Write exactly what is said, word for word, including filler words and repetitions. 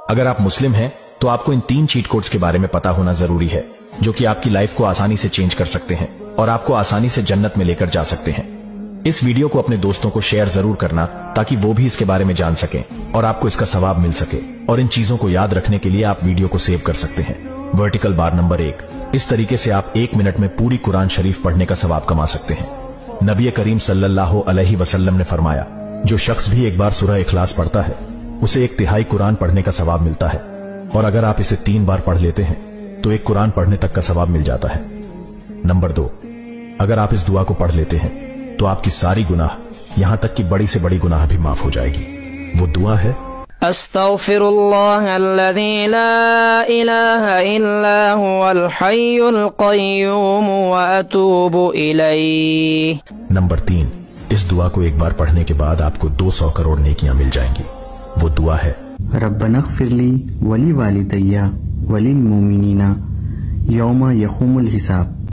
اگر آپ مسلم ہیں تو آپ کو ان تین چیٹ کوڈز کے بارے میں پتا ہونا ضروری ہے جو کہ آپ کی لائف کو آسانی سے چینج کر سکتے ہیں اور آپ کو آسانی سے جنت میں لے کر جا سکتے ہیں۔ اس ویڈیو کو اپنے دوستوں کو شیئر ضرور کرنا تاکہ وہ بھی اس کے بارے میں جان سکیں اور آپ کو اس کا ثواب مل سکے، اور ان چیزوں کو یاد رکھنے کے لیے آپ ویڈیو کو سیو کر سکتے ہیں۔ ورٹیکل بار نمبر ایک، اس طریقے سے آپ ایک منٹ میں پوری قرآن شریف پڑھنے کا ثواب کما سکتے ہیں۔ نبی کریم صلی اللہ علیہ وسلم نے فرمایا، جو شخص بھی ایک بار سورہ اخلاص پڑھتا ہے اسے ایک تہائی قرآن پڑھنے کا ثواب ملتا ہے، اور اگر آپ اسے تین بار پڑھ لیتے ہیں تو ایک قرآن پڑھنے تک کا ثواب مل جاتا ہے۔ نمبر دو، اگر آپ اس دعا کو پڑھ لیتے ہیں تو آپ کی ساری گناہ یہاں تک کہ بڑی سے بڑی گناہ بھی معاف ہو جائے گی۔ وہ دعا ہے، استغفر اللہ الذی لا الہ الا هو الحی القیوم واتوب الیہ۔ نمبر تین، اس دعا کو ایک بار پڑھنے کے بعد آپ کو دو سو کروڑ نیکیاں مل جائیں گی۔ وہ دعا ہے، ربنا اغفر لی ولی والدی وللمؤمنین یوم یقوم الحساب۔